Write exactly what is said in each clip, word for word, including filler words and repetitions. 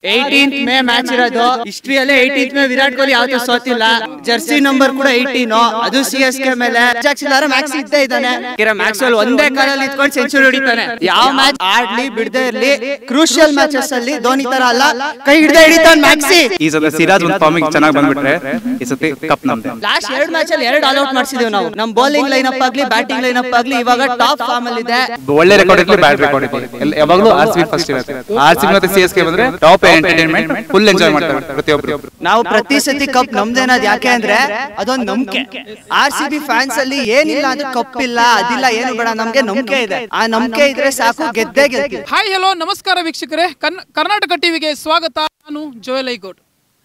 Eighteenth May match ಇರೋದು. ಹಿಸ್ಟ್ರಿಯಲ್ಲೇ eighteenth May Virat Kohli ಯಾವತ್ತೂ ಸೋತಿಲ್ಲ. ಜರ್ಸಿ ನಂಬರ್ ಕೂಡ ಏಯ್ಟೀನ್, ಅದು ಸಿ ಎಸ್ ಕೆ ಮೇಲೆ. ಮ್ಯಾಕ್ಸ್ ಇದ್ದೇ ಇದ್ದಾನೆ. ಮ್ಯಾಕ್ಸ್ವೆಲ್ ಒಂದೇ ಕಾಲಲ್ಲಿ ನಿಂತ್ಕೊಂಡು ಸೆಂಚುರಿ ಹೊಡಿತಾನೆ. ಯಾವ ಮ್ಯಾಚ್ ಆಡ್ಲಿ ಬಿಡದೆ ಇರ್ಲಿ, ಕ್ರೂಷಿಯಲ್ ಮ್ಯಾಚಸ್ ಅಲ್ಲಿ ಧೋನಿ ತರ ಅಲ್ಲ, ಕೈ ಹಿಡ್ದೆ ಹಿಡಿತಾನೆ ಮ್ಯಾಕ್ಸಿ. ಈ ಸಲ ಸಿರಾಜ್ ಒಂದು ಫಾರ್ಮಿಗೆ ಚೆನ್ನಾಗಿ ಬಂದ್ಬಿಟ್ರೆ ಈ ಸತಿ ಕಪ್ ನಮ್ದೆ. ಲಾಸ್ಟ್ ಎರಡು ಮ್ಯಾಚ್ ಅಲ್ಲಿ ಎರಡು ಆಲ್ ಔಟ್ ಮಾಡಿಸಿದೀವಿ ನಾವು. ನಮ್ ಬೌಲಿಂಗ್ ಲೈನ್ ಅಪ್ ಆಗ್ಲಿ ಬ್ಯಾಟಿಂಗ್ ಲೈನ್ ಅಪ್ ಆಗ್ಲಿ ಇವಾಗ ಟಾಪ್ ಫಾರ್ಮ್ ಅಲ್ಲಿ ಇದೆ. ಒಳ್ಳೆ ರೆಕಾರ್ಡ್ ಇರಲಿ, ಬ್ಯಾಡ್ ರೆಕಾರ್ಡ್ ಇರಲಿ, ಯಾವಾಗಲೂ ಆರ್ ಸಿ ಬಿ ಫಸ್ಟ್ ಇರುತ್ತೆ. ಆರ್ ಸಿ ಬಿ ಮತ್ತೆ ಸಿ ಎಸ್ ಕೆ ಬಂದ್ರೆ ಟಾಪ್ ಎಂಟರ್ಟೈನ್ಮೆಂಟ್, ಫುಲ್ ಎಂಜಾಯ್ ಮಾಡ್ತಾರೆ ಪ್ರತಿಯೊಬ್ಬರು. ನಾವು ಪ್ರತಿ ಸತಿ ಕಪ್ ನಮ್ದೇನದ್ ಯಾಕೆ ಅಂದ್ರೆ ಅದೊಂದು ನಂಬಿಕೆ. ಆರ್ ಸಿ ಬಿ ಫ್ಯಾನ್ಸ್ ಅಲ್ಲಿ ಏನಿಲ್ಲ ಅಂದ್ರೆ ಕಪ್ ಇಲ್ಲ ಅದಿಲ್ಲ ಏನು ಬೇಡ, ನಮ್ಗೆ ನಂಬಿಕೆ ಇದೆ. ಆ ನಂಬಿಕೆ ಇದ್ರೆ ಸಾಕು, ಗೆದ್ದೇ ಗೆಲ್ತೀವಿ. ಹಾಯ್ ಹಲೋ ನಮಸ್ಕಾರ ವೀಕ್ಷಕರೇ, ಕರ್ನಾಟಕ ಟಿವಿಗೆ ಸ್ವಾಗತ. ನಾನು Joel Aigod.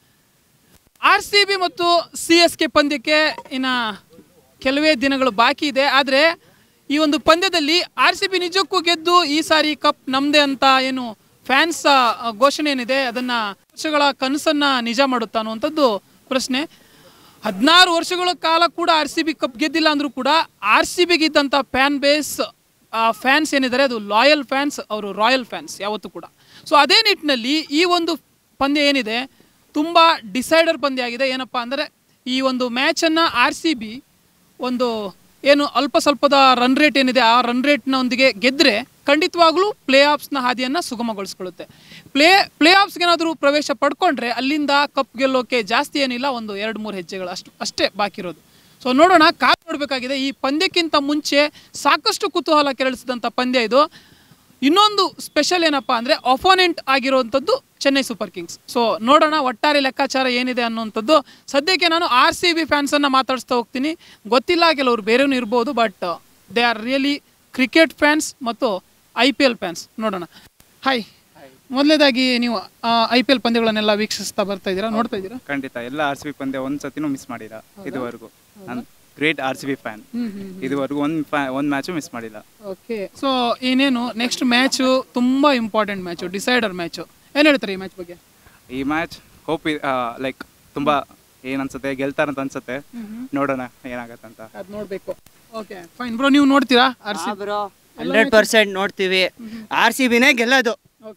R C B ಮತ್ತು ಸಿ ಎಸ್ ಕೆ ಪಂದ್ಯಕ್ಕೆ ಇನ್ನ ಕೆಲವೇ ದಿನಗಳು ಬಾಕಿ ಇದೆ. ಆದರೆ ಈ ಒಂದು ಪಂದ್ಯದಲ್ಲಿ ಆರ್ ಸಿ ಬಿ ನಿಜಕ್ಕೂ ಗೆದ್ದು ಈ ಸಾರಿ ಕಪ್ ನಮ್ದೇ ಅಂತ ಏನು ಫ್ಯಾನ್ಸ್ ಘೋಷಣೆ ಏನಿದೆ ಅದನ್ನ ವರ್ಷಗಳ ಕನಸನ್ನ ನಿಜ ಮಾಡುತ್ತಾ ಅನ್ನುವಂಥದ್ದು ಪ್ರಶ್ನೆ. ಹದಿನಾರು ವರ್ಷಗಳ ಕಾಲ ಕೂಡ ಆರ್ ಸಿ ಬಿ ಕಪ್ ಗೆದ್ದಿಲ್ಲ ಅಂದ್ರೂ ಕೂಡ ಆರ್ ಸಿ ಬಿಗೆ ಇದ್ದಂಥ ಫ್ಯಾನ್ ಬೇಸ್ ಫ್ಯಾನ್ಸ್ ಏನಿದ್ದಾರೆ ಅದು ಲಾಯಲ್ ಫ್ಯಾನ್ಸ್, ಅವರು ರಾಯಲ್ ಫ್ಯಾನ್ಸ್ ಯಾವತ್ತೂ ಕೂಡ. ಸೊ ಅದೇ ನಿಟ್ಟಿನಲ್ಲಿ ಈ ಒಂದು ಪಂದ್ಯ ಏನಿದೆ ತುಂಬ ಡಿಸೈಡರ್ ಪಂದ್ಯ ಆಗಿದೆ. ಏನಪ್ಪ ಅಂದರೆ ಈ ಒಂದು ಮ್ಯಾಚನ್ನು ಆರ್ ಸಿ ಬಿ ಒಂದು ಏನು ಅಲ್ಪ ಸ್ವಲ್ಪದ ರನ್ ರೇಟ್ ಏನಿದೆ ಆ ರನ್ ರೇಟ್ನೊಂದಿಗೆ ಗೆದ್ದರೆ ಖಂಡಿತವಾಗ್ಲೂ ಪ್ಲೇ ಆಫ್ಸ್ನ ಹಾದಿಯನ್ನು ಸುಗಮಗೊಳಿಸ್ಕೊಳ್ಳುತ್ತೆ. ಪ್ಲೇ ಪ್ಲೇ ಆಫ್ಸ್ಗೆ ಏನಾದರೂ ಪ್ರವೇಶ ಪಡ್ಕೊಂಡ್ರೆ ಅಲ್ಲಿಂದ ಕಪ್ ಗೆಲ್ಲೋಕೆ ಜಾಸ್ತಿ ಏನಿಲ್ಲ, ಒಂದು ಎರಡು ಮೂರು ಹೆಜ್ಜೆಗಳು ಅಷ್ಟು ಅಷ್ಟೇ ಬಾಕಿ ಇರೋದು. ಸೊ ನೋಡೋಣ, ಕಾದು ನೋಡಬೇಕಾಗಿದೆ. ಈ ಪಂದ್ಯಕ್ಕಿಂತ ಮುಂಚೆ ಸಾಕಷ್ಟು ಕುತೂಹಲ ಕೆರಳಿಸಿದಂಥ ಪಂದ್ಯ ಇದು. ಇನ್ನೊಂದು ಸ್ಪೆಷಲ್ ಏನಪ್ಪ ಅಂದರೆ ಅಪೋನೆಂಟ್ ಆಗಿರುವಂಥದ್ದು ಚೆನ್ನೈ ಸೂಪರ್ ಕಿಂಗ್ಸ್. ಸೊ ನೋಡೋಣ ಒಟ್ಟಾರೆ ಲೆಕ್ಕಾಚಾರ ಏನಿದೆ ಅನ್ನುವಂಥದ್ದು. ಸದ್ಯಕ್ಕೆ ನಾನು ಆರ್ ಸಿ ಬಿ ಫ್ಯಾನ್ಸನ್ನು ಮಾತಾಡಿಸ್ತಾ ಹೋಗ್ತೀನಿ. ಗೊತ್ತಿಲ್ಲ, ಕೆಲವರು ಬೇರೆಯೂ ಇರ್ಬೋದು, but they are really cricket fans ಮತ್ತು ಐ ಪಿ ಎಲ್ ಫ್ಯಾನ್ಸ್. ನೋಡೋಣ. ಹಾಯ್, ಮೊದಲನೇದಾಗಿ ನೀವು ಐ ಪಿ ಎಲ್ ಪಂದ್ಯಗಳನ್ನೆಲ್ಲ ವೀಕ್ಷಿಸ್ತಾ ಬರ್ತಾ ಇದ್ದೀರಾ, ನೋಡ್ತಾ ಇದ್ದೀರಾ? ಖಂಡಿತ ಎಲ್ಲ ಆರ್ ಸಿ ಬಿ ಪಂದ್ಯ ಒಂದ್ ಸತಿನೂ ಮಿಸ್ ಮಾಡಿಲ್ಲ ಇದುವರೆಗೂ. ನಾನು great R C B fan, ಇದುವರೆಗೂ ಒಂದ್ ಒಂದ್ ಮ್ಯಾಚು ಮಿಸ್ ಮಾಡಿಲ್ಲ. ಓಕೆ, ಸೊ ಏನೇನು ನೆಕ್ಸ್ಟ್ ಮ್ಯಾಚು ತುಂಬಾ ಇಂಪಾರ್ಟೆಂಟ್ ಮ್ಯಾಚು, ಡಿಸೈಡರ್ ಮ್ಯಾಚು, ಏನು ಹೇಳ್ತಾರೆ ಈ ಮ್ಯಾಚ್ ಬಗ್ಗೆ? ಈ ಮ್ಯಾಚ್ ಹೋಪ್ ಲೈಕ್ ತುಂಬಾ ಏನ್ ಅನ್ಸುತ್ತೆ, ಗೆಲ್ತಾರಂತ ಅನ್ಸುತ್ತೆ. ನೋಡೋಣ ಏನಾಗತ್ತಂತ, ಅದು ನೋಡ್ಬೇಕು. ಓಕೆ ಫೈನ್ ಬ್ರೋ, ನೀವು ನೋಡ್ತೀರಾ R C bro? Hundred percent ನೋಡ್ತೀವಿ. ಆರ್ ಸಿ ಬಿನೇ ಗೆಲ್ಲೋದು.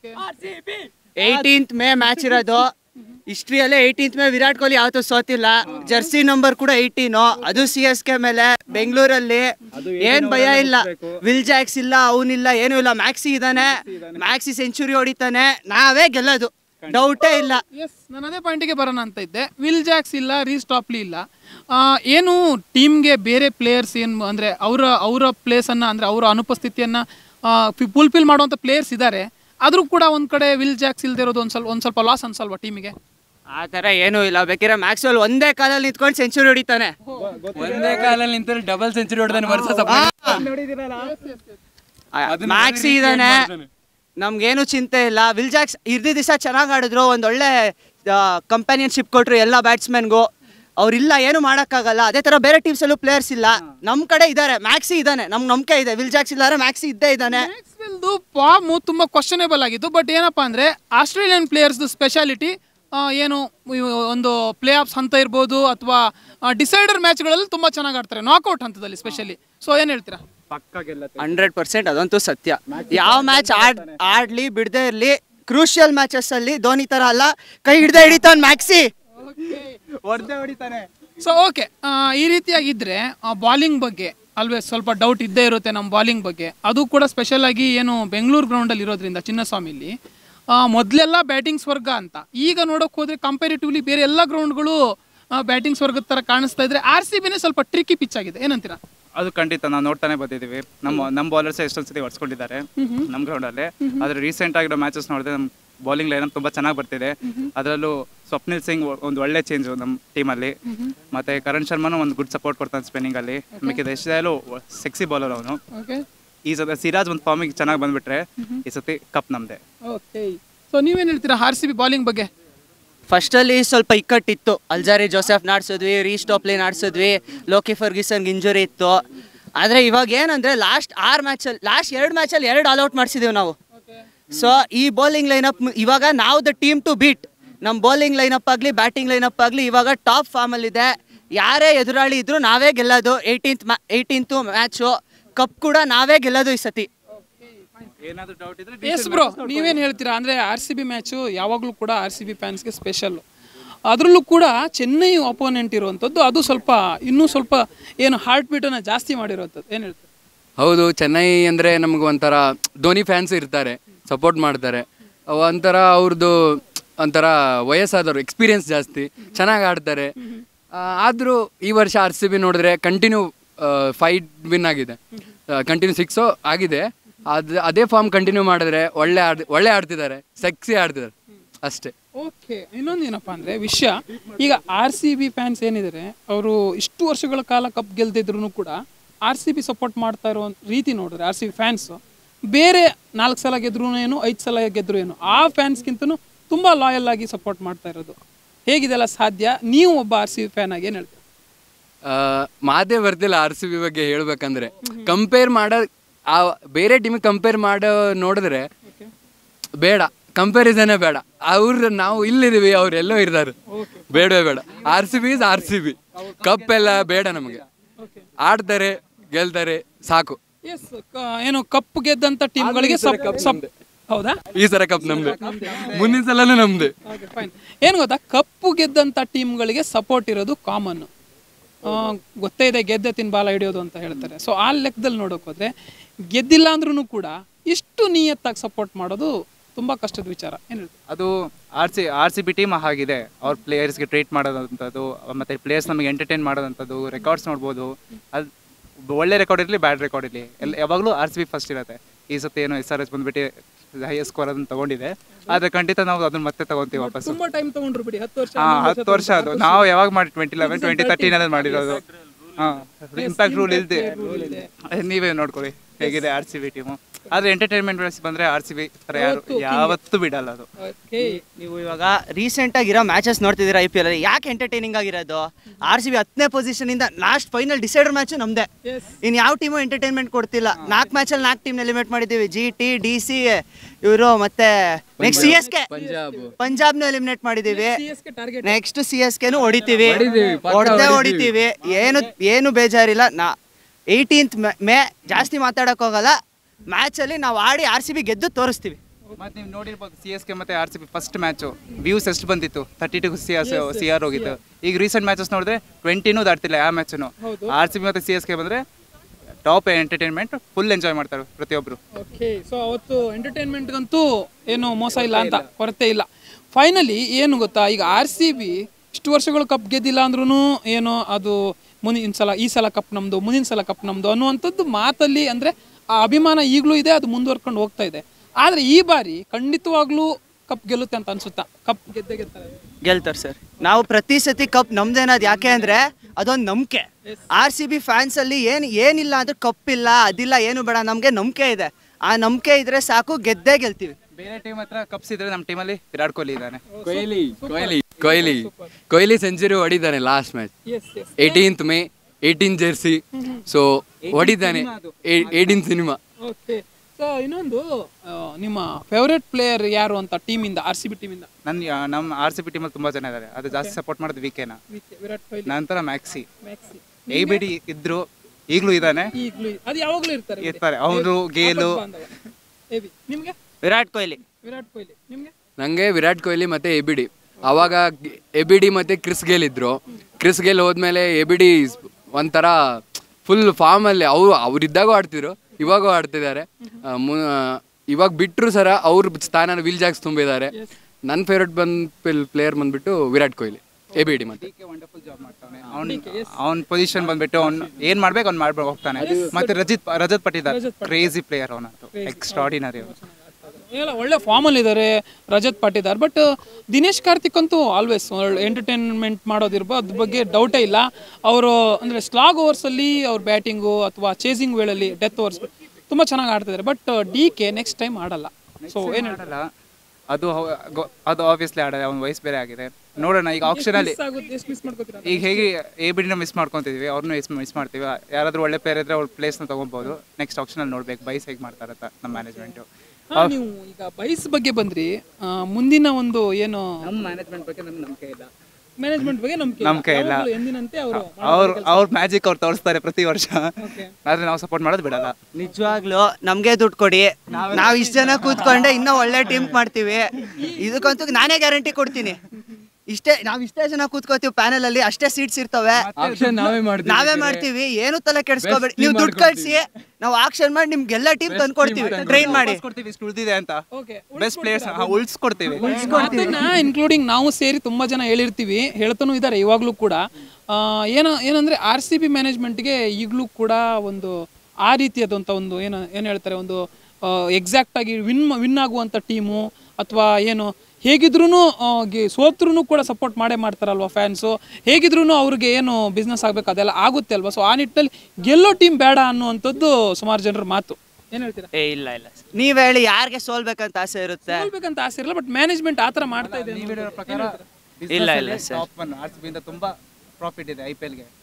ಏಯ್ಟೀನ್ತ್ ಮೇ ಮ್ಯಾಚ್ ಇರೋದು. ಹಿಸ್ಟ್ರಿಯಲ್ಲೇ ಏಯ್ಟೀನ್ತ್ ಮೇ ವಿರಾಟ್ ಕೊಹ್ಲಿ ಯಾವತ್ತೂ ಸೋತಿಲ್ಲ. ಜರ್ಸಿ ನಂಬರ್ ಕೂಡ ಏಯ್ಟೀನ್, ಅದು ಸಿ ಎಸ್ ಕೆ ಮೇಲೆ. ಬೆಂಗಳೂರಲ್ಲಿ ಏನ್ ಭಯ ಇಲ್ಲ, ವಿಲ್ ಜಾಕ್ಸ್ ಇಲ್ಲ, ಅವನಿಲ್ಲ, ಏನೂ ಇಲ್ಲ. ಮ್ಯಾಕ್ಸಿ ಇದ್ದಾನೆ, ಮ್ಯಾಕ್ಸಿ ಸೆಂಚುರಿ ಹೊಡಿತಾನೆ, ನಾವೇ ಗೆಲ್ಲೋದು, ಡೌಟೇ ಇಲ್ಲ. ಎಸ್, ನಾನು ಅದೇ ಪಾಯಿಂಟಿಗೆ ಬರೋಣ ಅಂತ ಇದ್ದೆ. ವಿಲ್ ಜಾಕ್ಸ್ ಇಲ್ಲ, ರೀಸ್ ಟಾಪ್ಲಿ ಇಲ್ಲ, ಏನು ಟೀಮ್ಗೆ ಬೇರೆ ಪ್ಲೇಯರ್ಸ್ ಏನು ಅಂದರೆ ಅವರ ಅವರ ಪ್ಲೇಸನ್ನು ಅಂದರೆ ಅವರ ಅನುಪಸ್ಥಿತಿಯನ್ನು ಫುಲ್ಫಿಲ್ ಮಾಡುವಂಥ ಪ್ಲೇಯರ್ಸ್ ಇದ್ದಾರೆ. ಆದರೂ ಕೂಡ ಒಂದು ಕಡೆ ವಿಲ್ ಜಾಕ್ಸ್ ಇಲ್ಲದೆ ಇರೋದು ಒಂದು ಸ್ವಲ್ಪ ಒಂದು ಸ್ವಲ್ಪ ಲಾಸ್ ಅನ್ಸಲ್ವಾ ಟೀಮಿಗೆ? ಆ ಥರ ಏನೂ ಇಲ್ಲ. ಬೇಕಿದ್ರೆ ಮ್ಯಾಕ್ಸ್ವೆಲ್ ಒಂದೇ ಕಾಲಲ್ಲಿ ನಿಂತ್ಕೊಂಡು ಸೆಂಚುರಿ ಹೊಡಿತಾನೆ. ಒಂದೇ ಕಾಲಲ್ಲಿ ನಿಂತು ಡಬಲ್ ಸೆಂಚುರಿ ಹೊಡೆದಾನೆ ವರ್ಷ. ಮ್ಯಾಕ್ಸಿ ಇದ್ದಾನೆ, ನಮ್ಗೇನು ಚಿಂತೆ ಇಲ್ಲ. ವಿಲ್ ಜಾಕ್ಸ್ ಇರ್ದಿ ದಿವಸ ಚೆನ್ನಾಗಿ ಆಡಿದ್ರು, ಒಂದೊಳ್ಳೆ ಕಂಪ್ಯಾನಿಯನ್ಶಿಪ್ ಕೊಟ್ಟರು ಎಲ್ಲ ಬ್ಯಾಟ್ಸ್ಮನ್ಗೂ. ಅವ್ರಿಲ್ಲ, ಏನು ಮಾಡೋಕ್ಕಾಗಲ್ಲ. ಅದೇ ಥರ ಬೇರೆ ಟೀಮ್ಸಲ್ಲೂ ಪ್ಲೇಯರ್ಸ್ ಇಲ್ಲ, ನಮ್ಮ ಕಡೆ ಇದ್ದಾರೆ. ಮ್ಯಾಕ್ಸಿ ಇದ್ದಾನೆ, ನಮ್ಗೆ ನಂಬಿಕೆ ಇದೆ. ವಿಲ್ ಜಾಕ್ಸ್ ಇಲ್ಲಾರೆ ಮ್ಯಾಕ್ಸಿ ಇದ್ದೇ ಇದ್ದಾನೆ. ಮ್ಯಾಕ್ಸ್ವೆಲ್ದು ಫಾರ್ಮು ತುಂಬ ಕ್ವಶನೇಬಲ್ ಆಗಿತ್ತು, ಬಟ್ ಏನಪ್ಪ ಅಂದರೆ ಆಸ್ಟ್ರೇಲಿಯನ್ ಪ್ಲೇಯರ್ಸ್ದು ಸ್ಪೆಷಾಲಿಟಿ ಏನು, ಒಂದು ಪ್ಲೇ ಆಫ್ಸ್ ಹಂತ ಇರ್ಬೋದು ಅಥವಾ ಡಿಸೈಡರ್ ಮ್ಯಾಚ್ಗಳಲ್ಲಿ ತುಂಬ ಚೆನ್ನಾಗಿ ಆಡ್ತಾರೆ, ನಾಕ್ಔಟ್ ಹಂತದಲ್ಲಿ ಸ್ಪೆಷಲಿ. ಸೊ ಏನು ಹೇಳ್ತೀರಾ? ಹಂಡ್ರೆಡ್ ಪರ್ಸೆಂಟ್ ಅದಂತೂ ಸತ್ಯ. ಯಾವ ಮ್ಯಾಚ್ ಆಡ್ ಆಡ್ಲಿ ಬಿಡದೆ ಇರಲಿ, ಕ್ರೂಷಿಯಲ್ ಮ್ಯಾಚಸ್ ಅಲ್ಲಿ ಧೋನಿ ತರ ಅಲ್ಲ, ಕೈ ಹಿಡ್ದೆ ಹಿಡಿತಾನೆ ಮ್ಯಾಕ್ಸಿ, ಹೊಡೆದೇ ಹೊಡಿತಾನೆ. ಸೊ ಓಕೆ, ಈ ರೀತಿಯಾಗಿದ್ದರೆ ಬಾಲಿಂಗ್ ಬಗ್ಗೆ ಆಲ್ವೇಸ್ ಸ್ವಲ್ಪ ಡೌಟ್ ಇದ್ದೇ ಇರುತ್ತೆ ನಮ್ಮ ಬಾಲಿಂಗ್ ಬಗ್ಗೆ. ಅದು ಕೂಡ ಸ್ಪೆಷಲ್ ಆಗಿ ಏನು ಬೆಂಗಳೂರು ಗ್ರೌಂಡಲ್ಲಿ ಇರೋದ್ರಿಂದ ಚಿನ್ನಸ್ವಾಮಿಲಿ ಮೊದಲೆಲ್ಲ ಬ್ಯಾಟಿಂಗ್ ಸ್ವರ್ಗ ಅಂತ. ಈಗ ನೋಡೋಕೆ ಹೋದರೆ ಕಂಪೇರಿಟಿವ್ಲಿ ಬೇರೆ ಎಲ್ಲ ಗ್ರೌಂಡ್ಗಳು ಬ್ಯಾಟಿಂಗ್ ಸ್ವರ್ಗದ ಥರ ಕಾಣಿಸ್ತಾ ಇದ್ರೆ ಆರ್ ಸಿ ಬಿನೇ ಸ್ವಲ್ಪ ಟ್ರಿಕಿ ಪಿಚ್ ಆಗಿದೆ, ಏನಂತೀರಾ? ಅದು ಖಂಡಿತ ನಾವು ನೋಡ್ತಾನೆ ಬಂದಿದ್ದೀವಿ. ನಮ್ಮ ನಮ್ಮ ಬೌಲರ್ಸ್ ಎಷ್ಟೊಂದು ಸತಿ ಹೊಡ್ಸ್ಕೊಂಡಿದ್ದಾರೆ ನಮ್ಮ ಗ್ರೌಂಡಲ್ಲಿ. ಆದರೆ ರೀಸೆಂಟ್ ಆಗಿರೋ ಮ್ಯಾಚಸ್ ನೋಡಿದ್ರೆ ನಮ್ಮ ಬೌಲಿಂಗ್ ಲೈನ್ ತುಂಬ ಚೆನ್ನಾಗಿ ಬರ್ತಿದೆ. ಅದರಲ್ಲೂ ಸ್ವಪ್ನಿಲ್ ಸಿಂಗ್ ಒಂದು ಒಳ್ಳೆ ಚೇಂಜ್ ನಮ್ಮ ಟೀಮಲ್ಲಿ. ಮತ್ತೆ ಕರಣ್ ಶರ್ಮನು ಒಂದು ಗುಡ್ ಸಪೋರ್ಟ್ ಕೊಡ್ತಾನೆ ಸ್ಪಿನ್ನಿಂಗ್ ಅಲ್ಲಿ. ಮಿಕ್ಕಿದ ಎಷ್ಟೆಲ್ಲೂ ಸೆಕ್ಸಿ ಬೌಲರ್ ಅವನು. ಈ ಸತಿ ಸಿರಾಜ್ ಒಂದು ಫಾರ್ಮಿಗೆ ಚೆನ್ನಾಗಿ ಬಂದ್ಬಿಟ್ರೆ ಈ ಸತಿ ಕಪ್ ನಮ್ದೆ. ಓಕೆ, ಸೊ ನೀವೇನು ಹೇಳ್ತೀರಾ ಆರ್ ಸಿ ಬಿ ಬಾಲಿಂಗ್ ಬಗ್ಗೆ? ಫಸ್ಟಲ್ಲಿ ಸ್ವಲ್ಪ ಇಕ್ಕಟ್ಟಿತ್ತು. ಅಲ್ಜಾರಿ ಜೋಸೆಫ್ ನಾಡ್ಸಿದ್ವಿ, ರೀಸ್ ಟಾಪ್ಲಿ ನಾಡ್ಸಿದ್ವಿ, ಲೋಕಿ ಫರ್ಗ್ಯೂಸನ್ಗೆ ಇಂಜುರಿ ಇತ್ತು. ಆದರೆ ಇವಾಗ ಏನಂದರೆ ಲಾಸ್ಟ್ ಆರು ಮ್ಯಾಚಲ್ಲಿ ಲಾಸ್ಟ್ ಎರಡು ಮ್ಯಾಚಲ್ಲಿ ಎರಡು ಆಲ್ ಔಟ್ ಮಾಡಿಸಿದ್ದೀವಿ ನಾವು. ಸೊ ಈ ಬೌಲಿಂಗ್ ಲೈನಪ್ ಇವಾಗ ನಾವು ದ ಟೀಮ್ ಟು ಬೀಟ್. ನಮ್ಮ ಬೌಲಿಂಗ್ ಲೈನಪ್ ಆಗಲಿ ಬ್ಯಾಟಿಂಗ್ ಲೈನಪ್ ಆಗಲಿ ಇವಾಗ ಟಾಪ್ ಫಾರ್ಮಲ್ಲಿದೆ. ಯಾರೇ ಎದುರಾಳಿ ಇದ್ದರೂ ನಾವೇ ಗೆಲ್ಲೋದು. ಏಯ್ಟೀನ್ತ್ ಮ್ಯಾ ಏಯ್ಟೀನ್ತು ಮ್ಯಾಚು ಕಪ್ ಕೂಡ ನಾವೇ ಗೆಲ್ಲೋದು ಈ ಸತಿ. ಏನಾದರೂ ಡೌಟ್ ಇದ್ರೆ ಎಸ್ ಬ್ರೋ, ನೀವೇನು ಹೇಳ್ತೀರಾ ಅಂದರೆ ಆರ್ ಸಿ ಬಿ ಮ್ಯಾಚು ಯಾವಾಗಲೂ ಕೂಡ ಆರ್ ಸಿ ಬಿ ಫ್ಯಾನ್ಸ್ಗೆ ಸ್ಪೆಷಲ್ಲು. ಅದರಲ್ಲೂ ಕೂಡ ಚೆನ್ನೈ ಅಪೋನೆಂಟ್ ಇರುವಂಥದ್ದು, ಅದು ಸ್ವಲ್ಪ ಇನ್ನೂ ಸ್ವಲ್ಪ ಏನು ಹಾರ್ಟ್ ಬೀಟನ್ನು ಜಾಸ್ತಿ ಮಾಡಿರುವಂಥದ್ದು. ಏನು ಹೇಳ್ತೀರಾ? ಹೌದು, ಚೆನ್ನೈ ಅಂದರೆ ನಮ್ಗೆ ಒಂಥರ ಧೋನಿ ಫ್ಯಾನ್ಸ್ ಇರ್ತಾರೆ, ಸಪೋರ್ಟ್ ಮಾಡ್ತಾರೆ. ಒಂಥರ ಅವ್ರದ್ದು ಒಂಥರ ವಯಸ್ಸಾದವರು, ಎಕ್ಸ್ಪೀರಿಯನ್ಸ್ ಜಾಸ್ತಿ, ಚೆನ್ನಾಗಿ ಆಡ್ತಾರೆ. ಆದರೂ ಈ ವರ್ಷ ಆರ್ ಸಿ ಬಿ ನೋಡಿದ್ರೆ ಕಂಟಿನ್ಯೂ ಫೈವ್ ವಿನ್ ಆಗಿದೆ, ಕಂಟಿನ್ಯೂ ಸಿಕ್ಸು ಆಗಿದೆ. ಅದು ಅದೇ ಫಾರ್ಮ್ ಕಂಟಿನ್ಯೂ ಮಾಡಿದ್ರೆ ಒಳ್ಳೆ ಆಡ್ ಒಳ್ಳೆ ಆಡ್ತಿದ್ದಾರೆ, ಸೆಕ್ಸಿ ಆಡ್ತಿದ್ದಾರೆ ಅಷ್ಟೇ. ಓಕೆ, ಇನ್ನೊಂದು ಏನಪ್ಪ ಅಂದರೆ ವಿಷಯ, ಈಗ ಆರ್ ಸಿ ಬಿ ಫ್ಯಾನ್ಸ್ ಏನಿದ್ದಾರೆ ಅವರು ಇಷ್ಟು ವರ್ಷಗಳ ಕಾಲ ಕಪ್ ಗೆಲ್ದಿದ್ರು ಕೂಡ ಆರ್ ಸಿ ಬಿ ಸಪೋರ್ಟ್ ಮಾಡ್ತಾ ಇರೋ ರೀತಿ ನೋಡಿದ್ರೆ ಆರ್ ಸಿ ಬಿ ಫ್ಯಾನ್ಸು ಬೇರೆ ನಾಲ್ಕು ಸಲ ಗೆದ್ರು ಏನು ಐದು ಸಲ ಗೆದ್ರು ಏನು ಆ ಫ್ಯಾನ್ಸ್ಗಿಂತನೂ ತುಂಬ ಲಾಯಲ್ ಆಗಿ ಸಪೋರ್ಟ್ ಮಾಡ್ತಾ ಇರೋದು. ಹೇಗಿದೆಲ್ಲ ಸಾಧ್ಯ? ನೀವು ಒಬ್ಬ ಆರ್ ಸಿ ಬಿ ಫ್ಯಾನ್ ಆಗಿ ಏನು ಹೇಳ್ತೀರಿ? ಮಾತೇ ಬರ್ತಿಲ್ಲ ಆರ್ ಸಿ ಬಿ ಬಗ್ಗೆ ಹೇಳ್ಬೇಕಂದ್ರೆ. ಕಂಪೇರ್ ಮಾಡೋ ಆ ಬೇರೆ ಟೀಮಿಗೆ ಕಂಪೇರ್ ಮಾಡೋ ನೋಡಿದ್ರೆ ಬೇಡ, ಕಂಪ್ಯಾರಿಸನೇ ಬೇಡ. ಅವ್ರು ನಾವು ಇಲ್ಲಿದ್ದೀವಿ, ಅವರೆಲ್ಲೋ ಇರ್ತಾರೆ, ಬೇಡವೇ ಬೇಡ. R C B is R C B, cup ಎಲ್ಲ ಬೇಡ ನಮಗೆ. ಆಡ್ತಾರೆ, ಗೆಲ್ತಾರೆ, ಸಾಕು. ಎಸ್, ಏನು ಕಪ್ ಗೆದ್ದಂತ ಟೀಮ್ಗಳಿಗೆ ಹೌದಾ? ಈ ಸಲ ಕಪ್ ನಮ್ದೆ, ಮುಂದಿನ ಸಲನೂ ನಮ್ದೆ. ಏನು ಗೊತ್ತಾ, ಕಪ್ಪು ಗೆದ್ದಂತ ಟೀಮ್ಗಳಿಗೆ ಸಪೋರ್ಟ್ ಇರೋದು ಕಾಮನ್. ಗೊತ್ತೇ ಇದೆ, ಗೆದ್ದೆ ತಿನ್ ಬಾಲ ಹಿಡಿಯೋದು ಅಂತ ಹೇಳ್ತಾರೆ. ಸೊ ಆ ಲೆಕ್ಕದಲ್ಲಿ ನೋಡೋಕೆ ಹೋದ್ರೆ ಗೆದ್ದಿಲ್ಲ ಅಂದ್ರೂ ಕೂಡ ಇಷ್ಟು ನಿಯತ್ತಾಗಿ ಸಪೋರ್ಟ್ ಮಾಡೋದು ತುಂಬಾ ಕಷ್ಟದ ವಿಚಾರ. ಏನು ಹೇಳ್ತೀವಿ? ಅದು R C R C B team ಹಾಗಿದೆ. ಅವ್ರ ಪ್ಲೇಯರ್ಸ್ಗೆ ಟ್ರೀಟ್ ಮಾಡೋದಂಥದ್ದು, ಮತ್ತು ಪ್ಲೇಯರ್ಸ್ ನಮಗೆ ಎಂಟರ್ಟೈನ್ ಮಾಡೋದಂಥದ್ದು, ರೆಕಾರ್ಡ್ಸ್ ನೋಡ್ಬೋದು. ಅದು ಒಳ್ಳೆ ರೆಕಾರ್ಡ್ ಇರಲಿ, ಬ್ಯಾಡ್ ರೆಕಾರ್ಡ್ ಇರಲಿ, ಎಲ್ಲ ಯಾವಾಗಲೂ ಆರ್ ಸಿ ಬಿ ಫಸ್ಟ್ ಇರುತ್ತೆ. ಈ ಸತಿ ಏನು ಎಸ್ ಆರ್ ಎಸ್ ಬಂದ್ಬಿಟ್ಟು ಹೈಯೆಸ್ಟ್ ಸ್ಕೋರ್ ಅದನ್ನು ತಗೊಂಡಿದೆ. ಆದರೆ ಖಂಡಿತ ನಾವು ಅದನ್ನ ಮತ್ತೆ ತಗೊಂತೀವಿ ವಾಪಸ್. ತುಂಬಾ ಟೈಮ್ ತಗೊಂಡ್ರು ಬಿಡಿ, ಹತ್ತು ವರ್ಷ. ಹಾಂ, ಹತ್ತು ವರ್ಷ ಅದು ನಾವು ಯಾವಾಗ ಮಾಡಿ ಟ್ವೆಂಟಿ ಲೆವೆನ್ ಟ್ವೆಂಟಿ ತರ್ಟೀನಲ್ಲಿ ಮಾಡಿರೋದು. ಹಾಂ, ಇಂಪ್ಯಾಕ್ಟ್ ರೂಲ್ ಇಲ್ಲದೆ ನೀವೇ ನೋಡ್ಕೊಳ್ಳಿ ಹೇಗಿದೆ ಆರ್ ಸಿ ಬಿ ಟೀಮು. ಆದರೆ ಎಂಟರ್ಟೈನ್ಮೆಂಟ್ ಬಂದರೆ ಆರ್ ಸಿ ಬಿ ಥರ ಯಾರು ಯಾವತ್ತೂ ಬಿಡಲ್ಲ ಅದು. ನೀವು ಇವಾಗ ರೀಸೆಂಟ್ ಆಗಿರೋ ಮ್ಯಾಚಸ್ ನೋಡ್ತಿದ್ದೀರಾ ಐ ಪಿ ಎಲ್ ಅಲ್ಲಿ, ಯಾಕೆ ಎಂಟರ್ಟೈನಿಂಗ್ ಆಗಿರೋದು? ಆರ್ ಸಿ ಬಿ ಹತ್ತನೇ ಪೊಸಿಷನ್ ಇಂದ ಲಾಸ್ಟ್ ಫೈನಲ್ ಡಿಸೈಡರ್ ಮ್ಯಾಚ್ ನಮ್ದೇ. ಇನ್ ಯಾವ ಟೀಮು ಎಂಟರ್ಟೈನ್ಮೆಂಟ್ ಕೊಡ್ತಿಲ್ಲ. ನಾಲ್ಕು ಮ್ಯಾಚಲ್ಲಿ ನಾಲ್ಕು ಟೀಮ್ ಎಲಿಮಿನೇಟ್ ಮಾಡಿದ್ದೀವಿ. ಜಿ ಟಿ ಡಿ ಸಿ ಇವರು ಮತ್ತೆ ನೆಕ್ಸ್ಟ್ ಸಿ ಎಸ್ ಕೆ ಪಂಜಾಬ್ನ ಎಲಿಮಿನೇಟ್ ಮಾಡಿದ್ದೀವಿ. ನೆಕ್ಸ್ಟ್ ಸಿ ಎಸ್ ಕೆನು ಹೊಡಿತೀವಿ, ಹೊಡೆದೇ ಹೊಡಿತೀವಿ. ಏನು ಏನು ಬೇಜಾರಿಲ್ಲ. ನಾ ಏಯ್ಟೀನ್ತ್ ಮೇ ಜಾಸ್ತಿ ಮಾತಾಡಕ್ ಹೋಗಲ್ಲ. ಮ್ಯಾಚಲ್ಲಿ ನಾವು ಆಡಿ ಆರ್ ಸಿ ಬಿ ಗೆದ್ದು ತೋರಿಸ್ತೀವಿ. ಮತ್ತು ನೀವು ನೋಡಿರ್ಬೋದು ಸಿ ಎಸ್ ಕೆ ಮತ್ತು R C B first match views ಎಷ್ಟು ಬಂದಿತ್ತು, thirty two C R C R ಹೋಗಿತ್ತು. ಈಗ ರೀಸೆಂಟ್ ಮ್ಯಾಚಸ್ ನೋಡಿದ್ರೆ ಟ್ವೆಂಟಿನೂ ದಾಟ್ತಿಲ್ಲ ಯಾವ ಮ್ಯಾಚನ್ನು. ಆರ್ ಸಿ ಬಿ ಮತ್ತು ಸಿ ಎಸ್ ಕೆ ಬಂದರೆ ಟಾಪ್ ಎಂಟರ್ಟೈನ್ಮೆಂಟ್ ಫುಲ್ ಎಂಜಾಯ್ ಮಾಡ್ತಾರೆ ಪ್ರತಿಯೊಬ್ಬರು. ಓಕೆ, ಸೊ ಅವತ್ತು ಎಂಟರ್ಟೈನ್ಮೆಂಟ್ಗಂತೂ ಏನು ಮೋಸ ಇಲ್ಲ ಅಂತ, ಕೊರತೆ ಇಲ್ಲ. ಫೈನಲಿ ಏನು ಗೊತ್ತಾ, ಈಗ ಆರ್ ಸಿ ಬಿ ಇಷ್ಟು ವರ್ಷಗಳು ಕಪ್ ಗೆದ್ದಿಲ್ಲ ಅಂದ್ರೂ ಏನು ಅದು ಮುಂದಿನ ಸಲ ಈ ಸಲ ಕಪ್ ನಮ್ಮದು, ಮುಂದಿನ ಸಲ ಕಪ್ ನಮ್ಮದು ಅನ್ನುವಂಥದ್ದು ಮಾತಲ್ಲಿ ಅಂದರೆ ಆ ಅಭಿಮಾನ ಈಗಲೂ ಇದೆ, ಅದು ಮುಂದುವರ್ಕೊಂಡು ಹೋಗ್ತಾ ಇದೆ. ಆದರೆ ಈ ಬಾರಿ ಖಂಡಿತವಾಗ್ಲೂ ಕಪ್ ಗೆಲ್ಲುತ್ತೆ ಅಂತ ಅನ್ಸುತ್ತಾ? ಕಪ್ ಗೆದ್ದೆ ಗೆಲ್ತಾರೆ ಗೆಲ್ತಾರೆ ಸರ್. ನಾವು ಪ್ರತಿ ಸತಿ ಕಪ್ ನಮ್ದೇನದು. ಯಾಕೆ ಅಂದರೆ ಅದೊಂದು ನಂಬಿಕೆ. ಆರ್ ಸಿ ಬಿ ಫ್ಯಾನ್ಸಲ್ಲಿ ಏನು ಏನಿಲ್ಲ ಅಂದ್ರೆ ಕಪ್ ಇಲ್ಲ, ಅದಿಲ್ಲ, ಏನು ಬೇಡ, ನಮಗೆ ನಂಬಿಕೆ ಇದೆ. ಆ ನಂಬಿಕೆ ಇದ್ರೆ ಸಾಕು, ಗೆದ್ದೇ ಗೆಲ್ತೀವಿ. ಬೇರೆ ಟೀಮ್ ಹತ್ರ ಕಪ್ಸ್ ಇದ್ರೆ ನಮ್ಮ ಟೀಮಲ್ಲಿ ವಿರಾಟ್ ಕೊಹ್ಲಿ ಇದ್ದಾನೆ. ಕೊಹ್ಲಿ ಕೊಹ್ಲಿ ಕೊಹ್ಲಿ ಕೊಹ್ಲಿ ಸೆಂಚುರಿ ಹೊಡಿದ್ದಾನೆ last match, eighteenth May eighteen jersey. So ಹೊಡಿದ್ದಾನೆ, ಏಯ್ಟೀನ್ ಸಿನಿಮಾ. ಓಕೆ, ಸೊ ಇನ್ನೊಂದು ನಿಮ್ಮ ಫೇವ್ರೇಟ್ ಪ್ಲೇಯರ್ ಯಾರು ಅಂತ ಟೀಮಿಂದ, ಆರ್ ಸಿ ಬಿ ಟೀಮಿಂದ? ನನ್ನ ನಮ್ಮ ಆರ್ ಸಿ ಬಿ ಟೀಮಲ್ಲಿ ತುಂಬ ಜನ ಇದ್ದಾರೆ. ಅದು ಜಾಸ್ತಿ ಸಪೋರ್ಟ್ ಮಾಡೋದು ವಿಕೆನ, ವಿರಾಟ್ ಕೊಹ್ಲಿ ನಂತರ ಮ್ಯಾಕ್ಸಿ. ಎ ಬಿ ಡಿ ಇದ್ರು, ಈಗಲೂ ಇದ್ದಾನೆ, ಅದು ಯಾವಾಗಲೂ ಇರ್ತಾರೆ ಇರ್ತಾರೆ ಅವರು. ಗೇಲು. ನಿಮಗೆ? ವಿರಾಟ್ ಕೊಹ್ಲಿ. ವಿರಾಟ್ ಕೊಹ್ಲಿ. ನಿಮಗೆ? ನನಗೆ ವಿರಾಟ್ ಕೊಹ್ಲಿ ಮತ್ತು ಎ ಬಿ ಡಿ. ಆವಾಗ ಎ ಬಿ ಡಿ ಮತ್ತು ಕ್ರಿಸ್ ಗೇಲ್ ಇದ್ದರು. ಕ್ರಿಸ್ ಗೇಲ್ ಹೋದ್ಮೇಲೆ ಎ ಬಿ ಡಿ ಒಂಥರ ಫುಲ್ ಫಾರ್ಮಲ್ಲಿ ಅವರು ಅವರಿದ್ದಾಗೂ ಆಡ್ತಿದ್ರು, ಇವಾಗೂ ಆಡ್ತಿದ್ದಾರೆ. ಇವಾಗ ಬಿಟ್ಟರು ಸರ ಅವ್ರ ಸ್ಥಾನ ವಿಲ್ ಜಾಕ್ಸ್ ತುಂಬಿದ್ದಾರೆ. ನನ್ನ ಫೇವ್ರೇಟ್ ಬಂದು ಪ್ಲೇಯರ್ ಬಂದ್ಬಿಟ್ಟು Virat Kohli, A B D. ಮತ್ತೆ ವಂಡರ್ಫುಲ್ ಜಾಬ್ ಮಾಡ್ತಾನೆ ಅವ್ನು. ಅವ್ನ ಪೊಸಿಷನ್ ಬಂದ್ಬಿಟ್ಟು ಅವ್ನು ಏನು ಮಾಡ್ಬೇಕು ಅವ್ನು ಮಾಡ್ಬೇಕು ಹೋಗ್ತಾನೆ. ಮತ್ತೆ ರಜಿತ್ ರಜತ್ ಪಟ್ಟಿದಾರ್ ಕ್ರೇಜಿ ಪ್ಲೇಯರ್, ಅವನಂತೂ ಎಕ್ಸ್ಟ್ರಾಡಿನರಿ. ಅವನು ಎಲ್ಲ ಒಳ್ಳೆ ಫಾರ್ಮಲ್ಲಿ ಇದ್ದಾರೆ ರಜತ್ ಪಾಟಿದಾರ್. ಬಟ್ ದಿನೇಶ್ ಕಾರ್ತಿಕ್ ಅಂತೂ ಆಲ್ವೇಸ್ ಎಂಟರ್ಟೈನ್ಮೆಂಟ್ ಮಾಡೋದಿರ್ಬೋದು, ಅದ್ರ ಬಗ್ಗೆ ಡೌಟೇ ಇಲ್ಲ. ಅವರು ಅಂದರೆ ಸ್ಲಾಗ್ ಓವರ್ಸಲ್ಲಿ ಅವ್ರ ಬ್ಯಾಟಿಂಗು ಅಥವಾ ಚೇಸಿಂಗ್ ವೇಳಲ್ಲಿ ಡೆತ್ ಓವರ್ಸ್ ತುಂಬ ಚೆನ್ನಾಗಿ ಆಡ್ತಿದ್ದಾರೆ. But D K next time ಆಡಲ್ಲ. ಸೊ ಏನು ಆಡಲ್ಲ, ಅದು ಅದು ಆಬ್ವಿಯಸ್ಲಿ ಆಡಲ್ಲ. ಅವ್ನ ವಯಸ್ಸು ಬೇರೆ ಆಗಿದೆ. ನೋಡೋಣ ಈಗ ಆಪ್ಷನಲ್ಲಿ ಈಗ ಹೇಗೆ ಎ ಬಿ ಡಿನ ಮಿಸ್ ಮಾಡ್ಕೊತಿದ್ವಿ, ಅವ್ರನ್ನೂ ಮಿಸ್ ಮಿಸ್ ಮಾಡ್ತೀವಿ. ಯಾರಾದರೂ ಒಳ್ಳೆ ಪ್ಲೇಯರ್ ಇದ್ರೆ ಅವ್ರ ಪ್ಲೇಸ್ನ ತೊಗೊಬೋದು. ನೆಕ್ಸ್ಟ್ ಆಪ್ಷನಲ್ಲಿ ನೋಡ್ಬೇಕು ಬೈಸ್ ಹೇಗೆ ಮಾಡ್ತಾರಂತ ನಮ್ಮ ಮ್ಯಾನೇಜ್ಮೆಂಟು. ನೀವು ಈಗ ಬೈಸ್ ಬಗ್ಗೆ ಬಂದ್ರಿ, ಮುಂದಿನ ಒಂದು ಏನು ನಮ್ಮ ಮ್ಯಾನೇಜ್ಮೆಂಟ್ ಬಗ್ಗೆ ನಮ್ಗೆ ನಂಬಿಕೆ ಇಲ್ಲ. ಮ್ಯಾನೇಜ್ಮೆಂಟ್ ಬಗ್ಗೆ ನಂಬಿಕೆ ನಂಬಿಕೆ ಇಲ್ಲ. ಯಾವಾಗ್ಲೂ ಎಂದಿನಂತೆ ಅವರು ಅವ್ರು ಅವ್ರ ಮ್ಯಾಜಿಕ್ ಅವ್ರು ತೋರಿಸ್ತಾರೆ ಪ್ರತಿ ವರ್ಷ, ಆದ್ರೆ ನಾವು ಸಪೋರ್ಟ್ ಮಾಡೋದು ಬಿಡಲ್ಲ. ನಿಜವಾಗ್ಲೂ ನಮ್ಗೆ ದುಡ್ಡು ಕೊಡಿ, ನಾವ್ ಇಷ್ಟ ಜನ ಕೂತ್ಕೊಂಡೆ ಇನ್ನೂ ಒಳ್ಳೆ ಟೀಮ್ ಮಾಡ್ತೀವಿ. ಇದಕ್ಕಂತೂ ನಾನೇ ಗ್ಯಾರಂಟಿ ಕೊಡ್ತೀನಿ. ಇಷ್ಟೇ ನಾವ್ ಇಷ್ಟೇ ಜನ ಕೂತ್ಕೋತೀವಿ ಪ್ಯಾನೆಲ್ ಅಲ್ಲಿ, ಅಷ್ಟೇ ಸೀಟ್ಸ್ ಇರ್ತವೆ, ಆಕ್ಷನ್ ನಾವೇ ಮಾಡ್ತೀವಿ ನಾವೇ ಮಾಡ್ತೀವಿ. ಏನು ತಲೆ ಕೆಡ್ಸ್ಕೋಬೇಡಿ. ನೀವು ದುಡ್ಡು ಕಳ್ಸಿ, ನಾವು ಆಕ್ಷನ್ ಮಾಡಿ ನಿಮ್ಗೆಲ್ಲ ಟೀಮ್ ತಂದು ಕೊಡ್ತೀವಿ, ಟ್ರೈನ್ ಮಾಡಿ ಕೊಡ್ತೀವಿ. ಇಷ್ಟು ಉಳಿದಿದೆ ಅಂತ ಓಕೆ ಬೆಸ್ಟ್ ಪ್ಲೇಯರ್ಸ್ ಉಳಿಸ್ಕೊಡ್ತೀವಿ. ಅದನ್ನ ಇನ್ಕ್ಲೂಡಿಂಗ್ ನಾವು ಸೇರಿ ತುಂಬಾ ಜನ ಹೇಳಿರ್ತೀವಿ, ಹೇಳ್ತಾನೂ ಇದ್ದಾರೆ ಇವಾಗ್ಲೂ ಕೂಡ. ಆ, ಏನ ಏನಂದ್ರೆ ಆರ್ ಸಿ ಬಿ ಮ್ಯಾನೇಜ್ಮೆಂಟ್ಗೆ ಈಗಲೂ ಕೂಡ ಒಂದು ಆ ರೀತಿಯಾದಂಥ ಒಂದು ಏನು ಏನು ಹೇಳ್ತಾರೆ, ಒಂದು ಎಕ್ಸಾಕ್ಟ್ ಆಗಿ ವಿನ್ ವಿನ್ ಆಗುವಂಥ ಟೀಮು ಅಥವಾ ಏನು ಹೇಗಿದ್ರೂ ಸೋತ್ರೂ ಕೂಡ ಸಪೋರ್ಟ್ ಮಾಡೇ ಮಾಡ್ತಾರಲ್ವ ಫ್ಯಾನ್ಸು. ಹೇಗಿದ್ರೂ ಅವ್ರಿಗೆ ಏನು ಬಿಸ್ನೆಸ್ ಆಗಬೇಕು ಅದೆಲ್ಲ ಆಗುತ್ತೆ ಅಲ್ವಾ. ಸೊ ಆ ನಿಟ್ಟಿನಲ್ಲಿ ಗೆಲ್ಲೋ ಟೀಮ್ ಬೇಡ ಅನ್ನುವಂಥದ್ದು ಸುಮಾರು ಜನರ ಮಾತು. ಏನು ಹೇಳ್ತೀರಾ? ಏ ಇಲ್ಲ ಇಲ್ಲ, ನೀವ್ ಹೇಳಿ ಯಾರಿಗೆ ಸೋಲ್ಬೇಕಂತ ಆಸೆ ಇರುತ್ತೆ? ಸೋಲ್ಬೇಕಂತ ಆಸೆ ಇರಲ್ಲ, ಬಟ್ ಮ್ಯಾನೇಜ್ಮೆಂಟ್ ಆ ಥರ ಮಾಡ್ತಾ ಇದೆ. ಇಲ್ಲ ಇಲ್ಲ ಸರ್, ಆರ್ ಸಿ ಬಿ ಇಂದ ತುಂಬಾ ಪ್ರಾಫಿಟ್ ಇದೆ ಐ ಪಿ ಎಲ್ಗೆ.